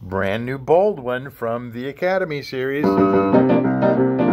brand new bold one from the Academy series.